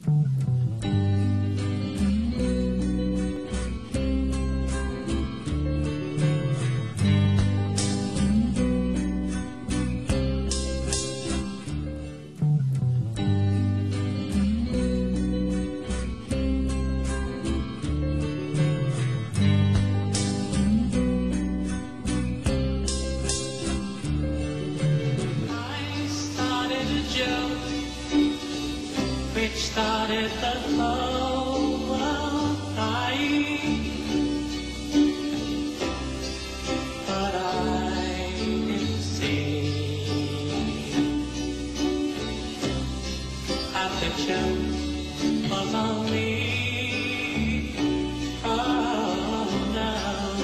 Which started the whole world crying, but I didn't see that the joke was on me. Oh no,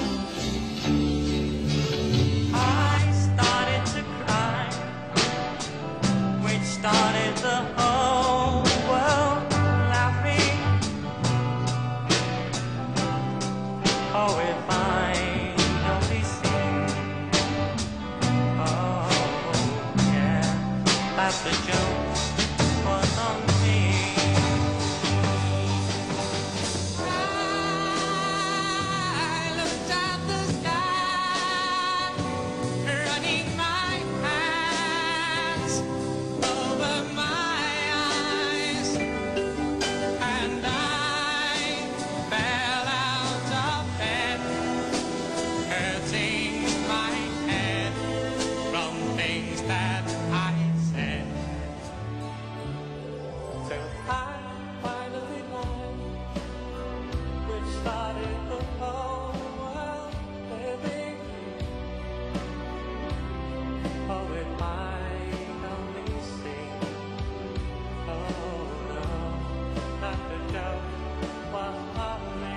I started to cry, which started the whole world laughing. Oh, if I only see, oh yeah, that the joke was on me. I looked at the sky, running my hands over my eyes, and I fell out of bed, hurting my head from things that I said. Till I finally learned, which started the whole world living. Oh, if I only see, oh no, not the joke was on me.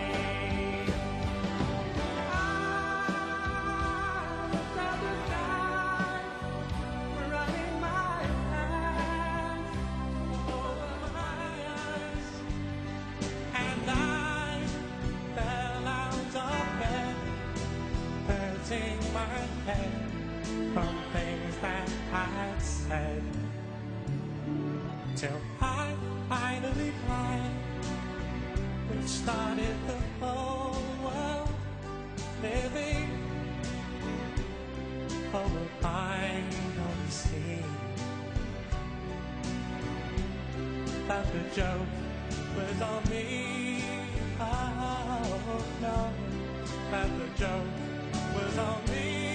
I looked at the sky, running my hands over my eyes, and I fell out of bed, hurting my head from things that I'd said. Till I finally cried, which started the whole world living. Oh, if I only see that the joke was on me. Oh no, that the joke was on me.